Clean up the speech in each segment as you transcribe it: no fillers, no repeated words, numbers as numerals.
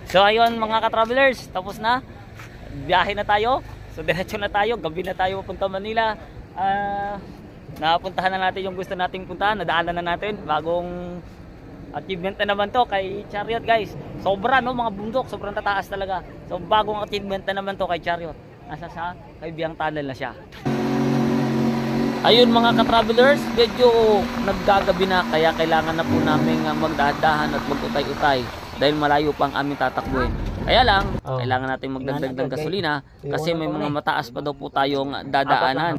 So ayun mga ka-travelers, tapos na. Biyahe na tayo. So diretso na tayo, gabi na tayo papunta Manila. Napuntahan na natin yung gusto nating puntahan, nadaanan na natin. Bagong achievement na naman to kay Chariot guys. Sobra no, mga bundok, sobrang tataas talaga. So bagong achievement na naman to kay Chariot. Nasa sa Kaibiyang Tunnel na siya. Ayun mga ka-travelers, medyo naggagabi na kaya kailangan na po namin magdahan-dahan at mag-utay-utay dahil malayo pang aming tatakbuhin. Kaya lang, kailangan natin magdagdag ng gasolina kasi may mga mataas pa daw po tayong dadaanan.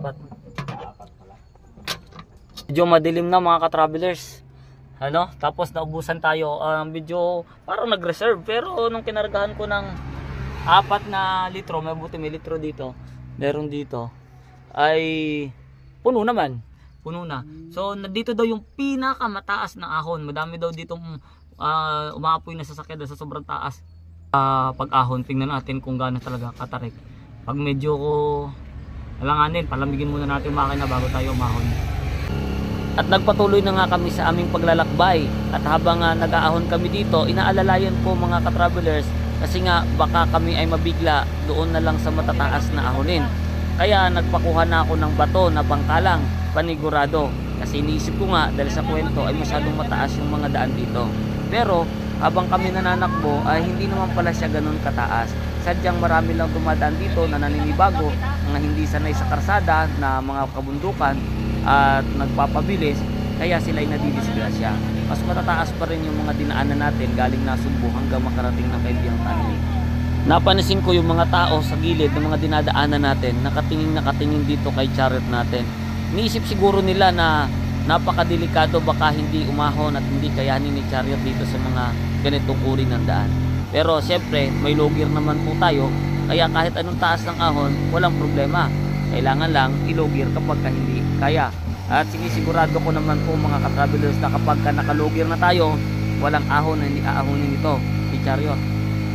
Medyo madilim na mga ka-travelers. Ano? Tapos naubusan tayo. Medyo parang nag-reserve pero nung kinargahan ko ng 4 na litro, may buti may litro dito. Meron dito. Ay puno naman. Puno na. So dito daw yung pinakamataas na ahon. Madami daw ditong umaapoy na sasakyan sa sobrang taas. Pag ahon, tingnan natin kung gaano talaga katarik. Pag medyo alanganin, palamigin muna natin yung makina bago tayo umahon. At nagpatuloy na nga kami sa aming paglalakbay. At habang nag-aahon kami dito, inaalalayan ko mga ka-travelers kasi nga baka kami ay mabigla doon na lang sa matataas na ahonin. Kaya nagpakuha na ako ng bato na pangkalang panigurado. Kasi iniisip ko nga dahil sa kwento ay masyadong mataas yung mga daan dito. Pero habang kami nananakbo ay hindi naman pala siya ganun kataas. Sadyang marami lang dumadaan dito na naninibago, mga hindi sanay sa karsada na mga kabundukan at nagpapabilis, kaya sila ay nadidisgrasya. Mas matataas pa rin yung mga dinaanan natin galing na Sugbo hanggang makarating ng Kaibiyang Tunnel. Napansin ko yung mga tao sa gilid ng mga dinadaanan natin, nakatingin dito kay Chariot natin. Niisip siguro nila na napakadelikado, baka hindi umahon at hindi kayanin ni Chariot dito sa mga ganitong uri ng daan. Pero siyempre may logir naman po tayo, kaya kahit anong taas ng ahon walang problema. Kailangan lang ilogir kapag hindi kaya. At sinisigurado ko naman po mga ka-travelers na kapag nakalogir na tayo, walang ahon na hindi aahonin ito ni Chariot.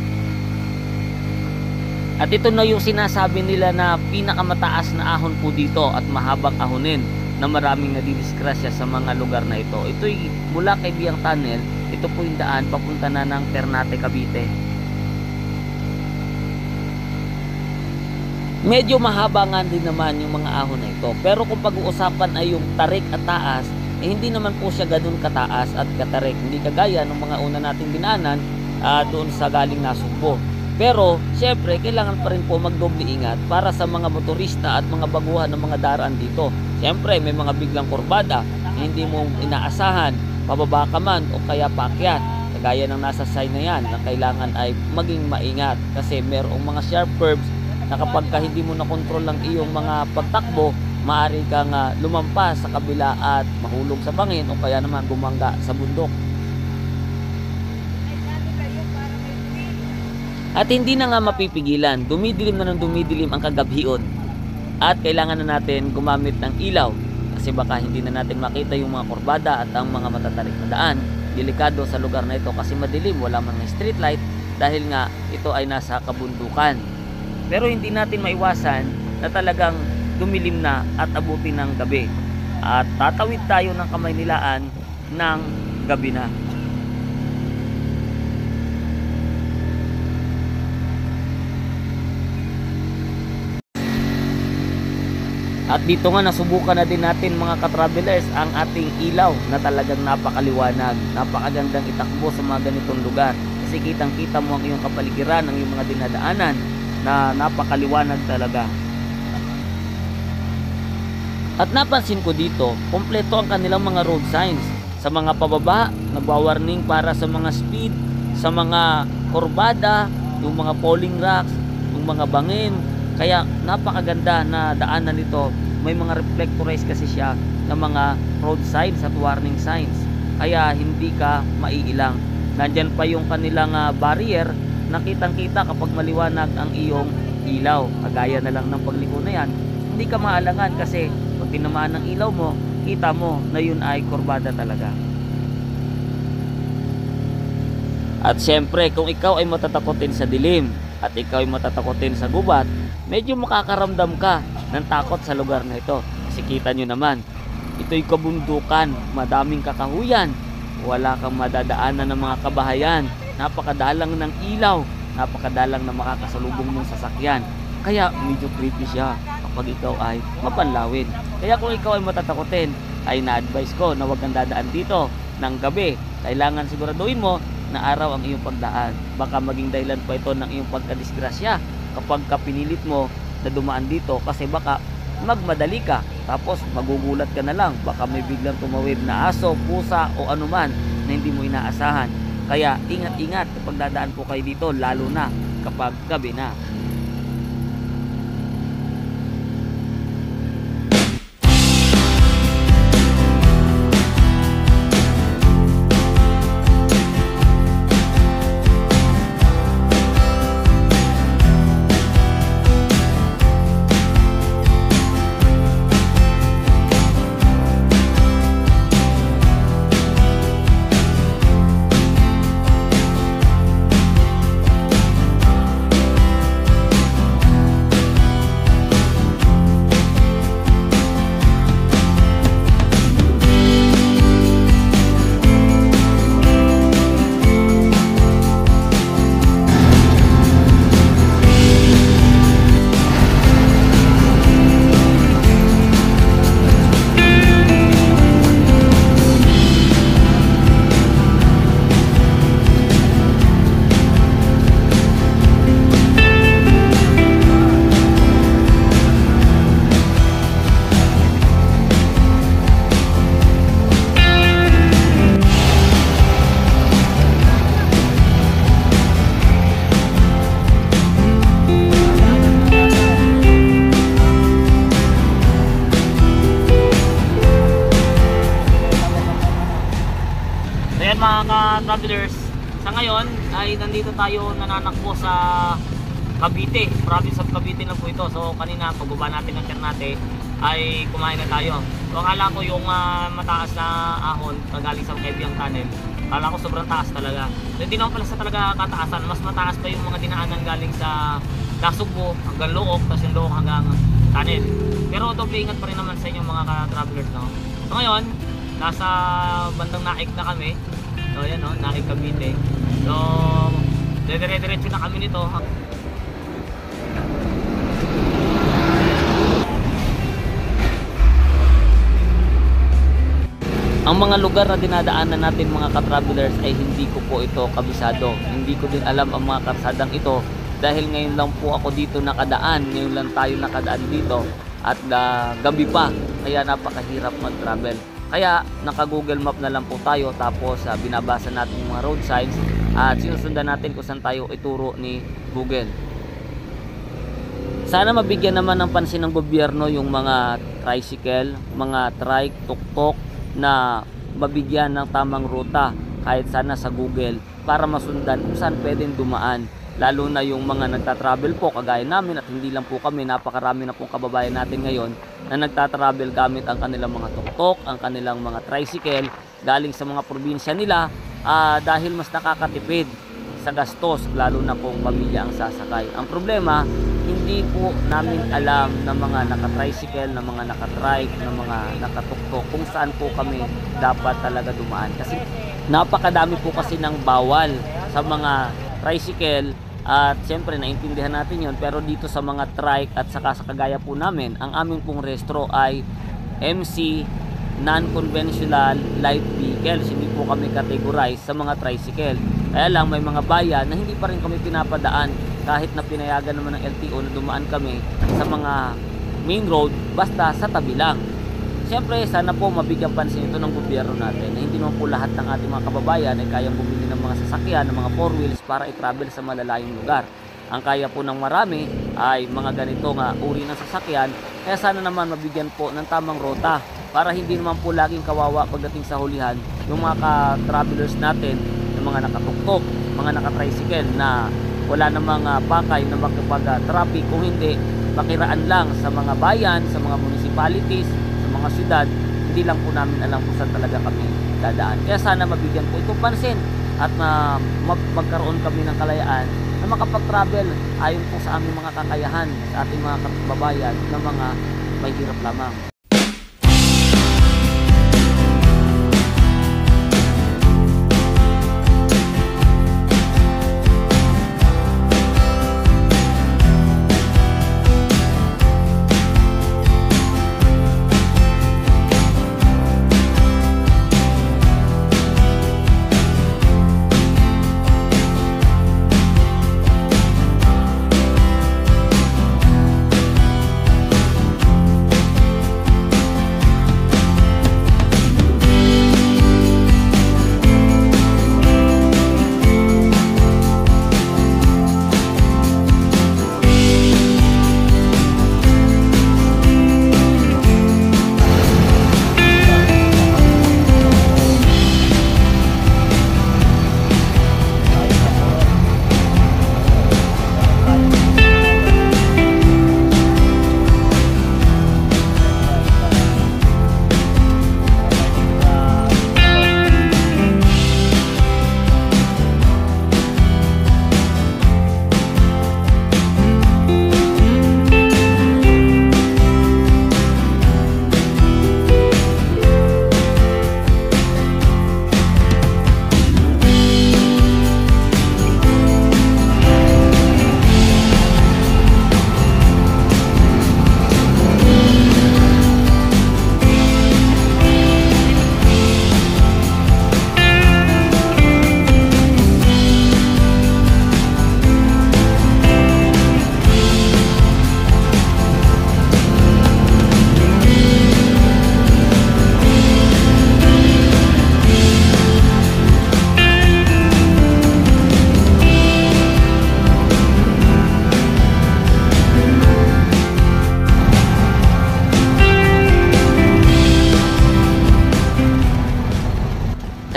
At ito na yung sinasabi nila na pinakamataas na ahon po dito at mahabang ahonin na maraming nadidisgrasya sa mga lugar na ito. Ito'y mula Kaibiyang Tunnel, ito po yung daan papunta na ng Ternate, Cavite. Medyo mahaba nga din naman yung mga ahon na ito. Pero kung pag-uusapan ay yung tarik at taas, hindi naman po siya ganun kataas at katarik. Hindi kagaya ng mga una nating dinaanan doon sa galing na Sugbo. Pero siyempre kailangan pa rin po magdoble ingat para sa mga motorista at mga baguhan ng mga daraan dito. Siyempre may mga biglang kurbada na hindi mo inaasahan, pababa ka man o kaya paakyat. Kagaya ng nasa sign na yan na kailangan ay maging maingat kasi merong mga sharp curves na kapag hindi mo nakontrol ang iyong mga pagtakbo, maaari kang lumampas sa kabila at mahulog sa bangin o kaya naman bumangga sa bundok. At hindi na nga mapipigilan, dumidilim na ng dumidilim ang kagabhion. At kailangan na natin gumamit ng ilaw kasi baka hindi na natin makita yung mga kurbada at ang mga matatarik na daan. Delikado sa lugar na ito kasi madilim, wala man ng street light dahil nga ito ay nasa kabundukan. Pero hindi natin maiwasan na talagang dumilim na at abutin ng gabi. At tatawid tayo ng Kamaynilaan ng gabi na. At dito nga nasubukan na din natin mga ka-travelers ang ating ilaw na talagang napakaliwanag. Napakagandang itakbo sa mga ganitong lugar. Kasi kitang kita mo ang iyong kapaligiran, ang iyong mga dinadaanan na napakaliwanag talaga. At napansin ko dito, kompleto ang kanilang mga road signs. Sa mga pababa, nagwa-warning para sa mga speed, sa mga kurbada, yung mga falling rocks, yung mga bangin. Kaya napakaganda na daanan nito. May mga reflectorize kasi siya ng mga road signs at warning signs. Kaya hindi ka maiilang. Nandyan pa yung kanilang barrier na kitang-kita kapag maliwanag ang iyong ilaw. Kagaya na lang ng pagliko na yan. Hindi ka maalangan kasi pag tinamaan ng ilaw mo, kita mo na yun ay kurbada talaga. At syempre, kung ikaw ay matatakotin sa dilim at ikaw ay matatakotin sa gubat, medyo makakaramdam ka ng takot sa lugar na ito. Kasi kita nyo naman, ito'y kabundukan, madaming kakahuyan, wala kang madadaanan ng mga kabahayan, napakadalang ng ilaw, napakadalang na makakasalubong mong sasakyan. Kaya medyo creepy siya kapag ikaw ay mapanlawin. Kaya kung ikaw ay matatakotin, ay na-advise ko na huwag kang dadaan dito ng gabi. Kailangan siguraduhin mo na araw ang iyong pagdaan. Baka maging dahilan pa ito ng iyong pagkadisgrasya kapag pinilit mo na dumaan dito, kasi baka magmadali ka tapos magugulat ka na lang. Baka may biglang tumawid na aso, pusa o anuman na hindi mo inaasahan. Kaya ingat-ingat kapag dadaan po kayo dito, lalo na kapag gabi na. Mga ka-travelers, sa ngayon ay nandito tayo nananakbo sa Cavite, province of Cavite na po ito. So kanina pagbaba natin ng Ternate ay kumain na tayo. So akala ko yung mataas na ahon galing sa Quebiang Tunnel, akala ko sobrang taas talaga. So hindi naman pala sa talaga kataasan, mas mataas pa yung mga dinaanan galing sa Dasugbo hanggang Look, tapos yung Look hanggang Tunnel. Pero doble ingat pa rin naman sa inyo mga ka-travelers, no? So ngayon nasa bandang Naik na kami. So yan, no, Naik Cavite. So dire-diretso na kami nito. Ang mga lugar na dinadaanan natin mga ka-travelers ay hindi ko po ito kabisado. Hindi ko din alam ang mga karsadang ito dahil ngayon lang po ako dito nakadaan. Ngayon lang tayo nakadaan dito at gabi pa, kaya napakahirap mag-travel. Kaya naka-Google Map na lang po tayo, tapos binabasa natin yung mga road signs at sinusundan natin kung saan tayo ituro ni Google. Sana mabigyan naman ng pansin ng gobyerno yung mga tricycle, mga trike, tuk-tuk na mabigyan ng tamang ruta kahit sana sa Google para masundan kung saan pwedeng dumaan. Lalo na yung mga nagtatravel po kagaya namin, at hindi lang po kami, napakarami na pong kababayan natin ngayon na nagtatravel gamit ang kanilang mga tuk-tuk, ang kanilang mga tricycle galing sa mga probinsya nila dahil mas nakakatipid sa gastos, lalo na kung pamilya ang sasakay. Ang problema, hindi po namin alam na mga naka-tricycle, na mga naka-trike, na mga naka-tuk-tuk kung saan po kami dapat talaga dumaan. Kasi napakadami po kasi ng bawal sa mga tricycle. At siyempre naintindihan natin yon, pero dito sa mga trike at saka sa kagaya po namin, ang aming pong restro ay MC non-conventional light vehicles. Hindi po kami categorize sa mga tricycle. Kaya lang may mga bayan na hindi pa rin kami pinapadaan kahit na pinayagan naman ng LTO na dumaan kami sa mga main road, basta sa tabi lang. Siyempre sana po mabigyan pansin ito ng gobyerno natin na hindi naman po lahat ng ating mga kababayan ay kayang bumili ng mga sasakyan, ng mga 4 wheels para i-travel sa malalayong lugar. Ang kaya po ng marami ay mga ganito nga uri ng sasakyan, kaya sana naman mabigyan po ng tamang rota para hindi naman po laging kawawa pagdating sa hulihan yung mga ka-travelers natin, yung mga nakatuktok, mga naka-tricycle na wala namang pakay na makipag-traffic, kung hindi makiraan lang sa mga bayan, sa mga municipalities, sa mga syudad. Hindi lang po namin alam kung saan talaga kami dadaan. Kaya sana mabigyan po ito pansin at magkaroon kami ng kalayaan na makapag-travel ayon po sa aming mga kakayahan sa ating mga kababayan na mga may hirap lamang.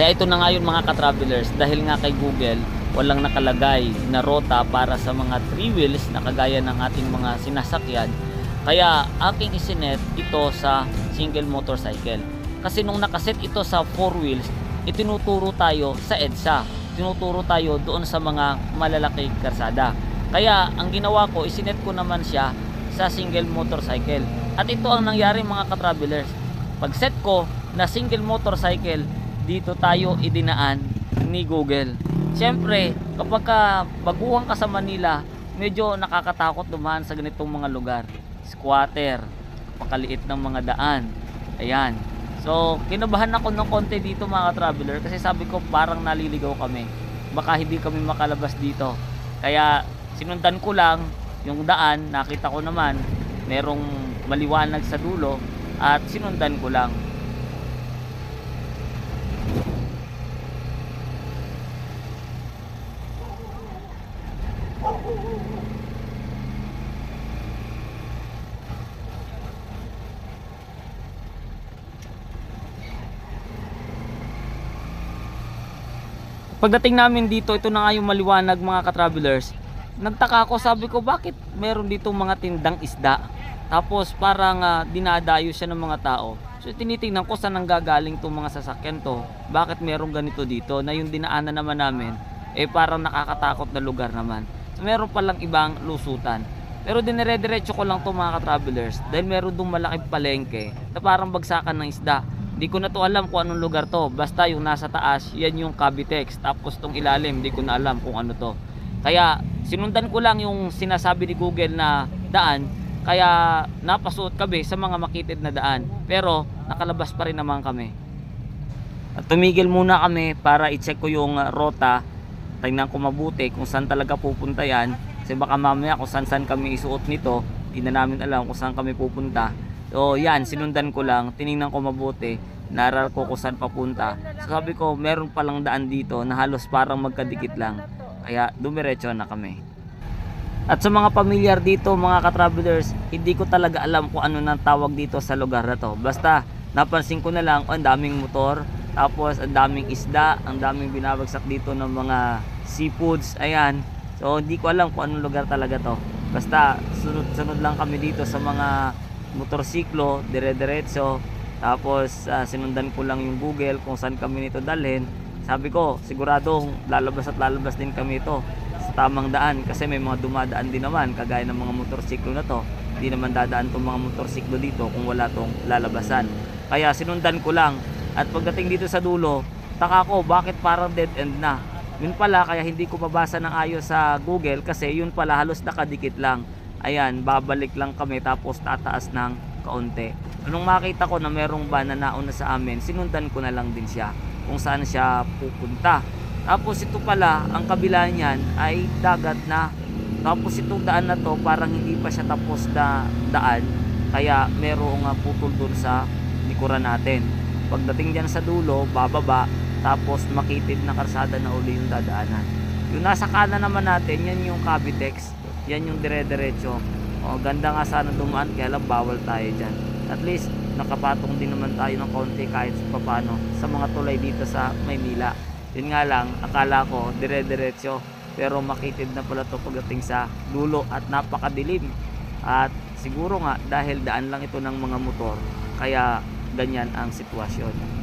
Kaya ito na nga yun mga ka-travelers, dahil nga kay Google walang nakalagay na rota para sa mga 3 wheels na kagaya ng ating mga sinasakyan, kaya aking isinet ito sa single motorcycle. Kasi nung nakaset ito sa 4 wheels, itinuturo tayo sa EDSA, tinuturo tayo doon sa mga malalaking kalsada. Kaya ang ginawa ko, isinet ko naman siya sa single motorcycle. At ito ang nangyari mga ka-travelers, pag set ko na single motorcycle, dito tayo idinaan ni Google. Siyempre, kapag baguhan ka sa Manila, medyo nakakatakot dumaan sa ganitong mga lugar. Squatter, pakaliit ng mga daan. Ayan. So, kinabahan ako ng konti dito mga ka-traveler, kasi sabi ko parang naliligaw kami. Baka hindi kami makalabas dito. Kaya sinundan ko lang yung daan, nakita ko naman merong maliwanag sa dulo at sinundan ko lang. Pagdating namin dito, ito na nga yung maliwanag mga ka-travelers. Nagtaka ako, sabi ko bakit meron dito mga tindang isda. Tapos parang dinadayo siya ng mga tao. So tinitingnan ko saan nanggagaling itong mga sasakyan to. Bakit meron ganito dito na yung dinaanan naman namin parang nakakatakot na lugar naman. So meron palang ibang lusutan. Pero dinire-diretso ko lang to mga ka-travelers dahil meron dong malaking palengke na parang bagsakan ng isda. Di ko na to alam kung anong lugar to. Basta yung nasa taas, yan yung Cavitex. Tapos tong ilalim, di ko na alam kung ano to. Kaya sinundan ko lang yung sinasabi ni Google na daan. Kaya napasuot kami sa mga makitid na daan. Pero nakalabas pa rin naman kami. At tumigil muna kami para i-check ko yung rota. Tingnan ko mabuti kung saan talaga pupunta yan. Kasi baka mamaya kung saan kami isuot nito, hindi na namin alam kung saan kami pupunta. So yan, sinundan ko lang, tiningnan ko mabuti, naral ko kung saan papunta. So sabi ko, meron palang daan dito na halos parang magkadikit lang. Kaya dumiretso na kami. At sa mga pamilyar dito mga ka-travelers, hindi ko talaga alam kung ano nang tawag dito sa lugar na to. Basta napansin ko na lang, ang daming motor, tapos ang daming isda, ang daming binabagsak dito ng mga seafoods, ayan. So hindi ko alam kung anong lugar talaga to. Basta sunod-sunod lang kami dito sa mga motorsiklo, dire-diretso. Tapos sinundan ko lang yung Google kung saan kami nito dalhin. Sabi ko, siguradong lalabas at lalabas din kami ito sa tamang daan, kasi may mga dumadaan din naman kagaya ng mga motorsiklo na to. Hindi naman dadaan tong mga motorsiklo dito kung wala tong lalabasan. Kaya sinundan ko lang. At pagdating dito sa dulo, taka ko bakit parang dead end na. Yun pala, kaya hindi ko mabasa ng ayos sa Google, kasi yun pala halos nakadikit lang. Ayan, babalik lang kami tapos tataas ng kaunti. Nung makita ko na merong van na nauna sa amin, sinundan ko na lang din siya kung saan siya pupunta. Tapos ito pala, ang kabila niyan ay dagat na. Tapos itong daan na to parang hindi pa siya tapos na daan, kaya merong putol dun sa likuran natin. Pagdating dyan sa dulo, bababa, tapos makitid na karsada na uli yung dadaanan. Yung nasa kanan naman natin, yan yung Cavitex. Yan yung dire-diretso. Ganda nga sana dumaan, kaya lang bawal tayo dyan. At least nakapatong din naman tayo ng konti kahit paano sa mga tulay dito sa Maynila. Yun nga lang, akala ko dire-diretso, pero makitid na pala to pagdating sa dulo at napakadilim. At siguro nga dahil daan lang ito ng mga motor, kaya ganyan ang sitwasyon.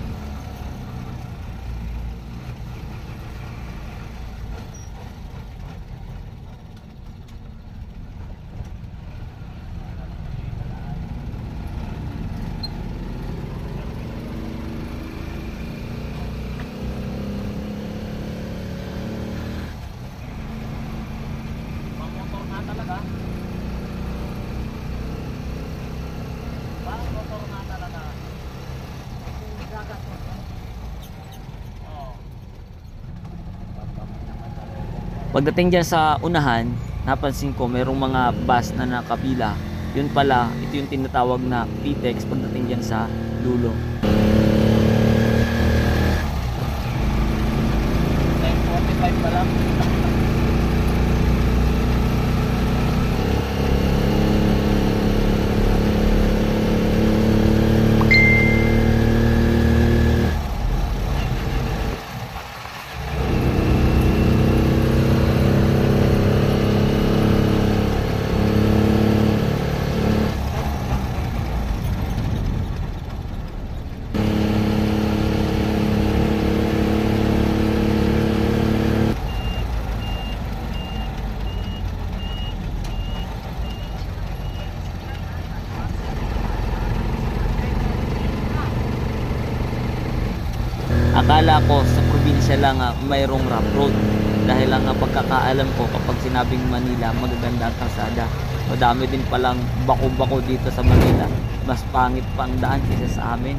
Pagdating dyan sa unahan, napansin ko merong mga bus na nakapila. Yun pala, ito yung tinatawag na PTEX pagdating dyan sa dulo. 9:45 pa lang. Akala ko sa probinsya lang mayroong rough road. Dahil lang pagkakaalam ko, kapag sinabing Manila, magaganda ang kalsada. Madami din palang bako-bako dito sa Manila. Mas pangit pa ang daan kaysa sa amin.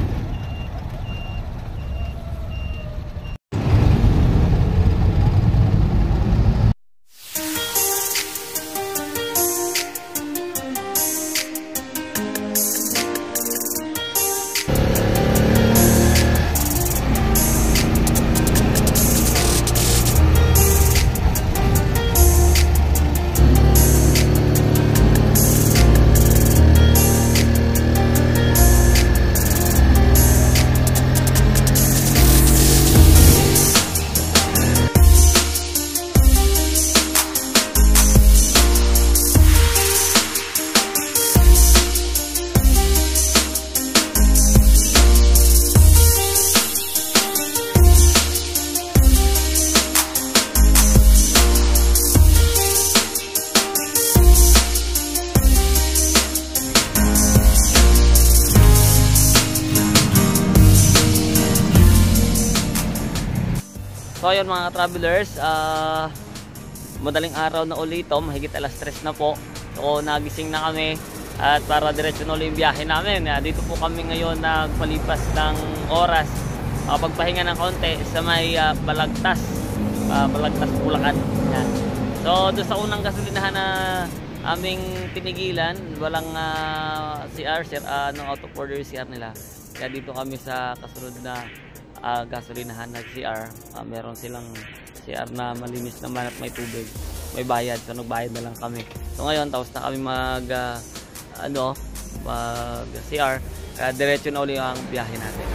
So ayun mga travelers, madaling araw na ulit ito, mahigit alas 3 na po. So nagising na kami at para diretso na ulit yung biyahe namin. Dito po kami ngayon nagpalipas ng oras, pagpahinga ng konti sa may Balagtas, Bulacan. Yan. So doon sa unang gasolinahan na aming pinigilan, walang CR, out of order CR nila. Kaya dito kami sa kasunod na gasolinahan na CR. Meron silang CR na malinis naman at may tubig, may bayad, so nagbayad na lang kami. So ngayon tapos na kami mag CR, diretso na uli ang biyahe natin.